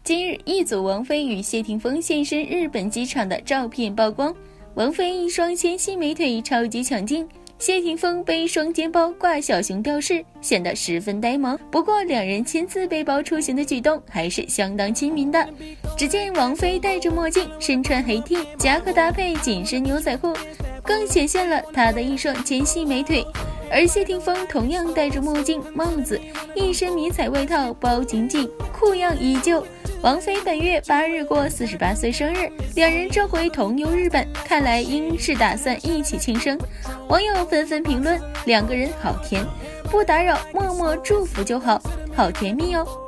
今日，一组王菲与谢霆锋现身日本机场的照片曝光。王菲一双纤细美腿超级抢镜，谢霆锋背双肩包挂小熊吊饰，显得十分呆萌。不过，两人亲自背包出行的举动还是相当亲民的。只见王菲戴着墨镜，身穿黑 T， 夹克搭配紧身牛仔裤，更显现了她的一双纤细美腿。而谢霆锋同样戴着墨镜、帽子，一身迷彩外套包紧紧，酷样依旧。王菲本月8日过48岁生日，两人这回同游日本，看来应是打算一起庆生。网友纷纷评论：两个人好甜，不打扰，默默祝福就好，好甜蜜哦。